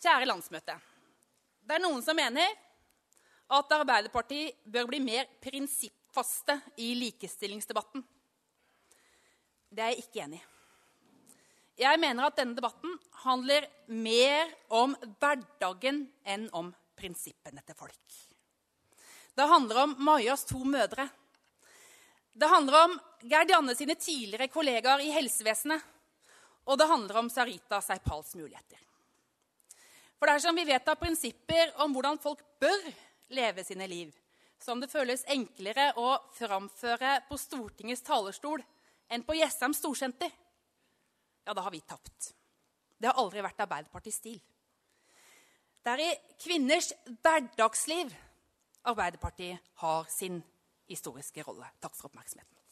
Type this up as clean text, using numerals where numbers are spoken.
Kjære landsmøte. Det noen som mener at Arbeiderpartiet bør bli mer prinsippfaste i likestillingsdebatten. Det jeg ikke enig i. Jeg mener at denne debatten handler mer om hverdagen enn om prinsippene til folk. Det handler om Majas 2 mødre. Det handler om Gerd Janne sine tidligere kollegaer i helsevesenet. Og det handler om Sarita Seipals muligheter. For dersom vi vedtar prinsipper om hvordan folk bør leve sine liv, som det føles enklere å framføre på Stortingets talerstol enn på Jessheim Storsenter, ja, da har vi tapt. Det har aldri vært Arbeiderpartiets stil. Det i kvinners hverdagsliv Arbeiderpartiet har sin historiske rolle. Takk for oppmerksomheten.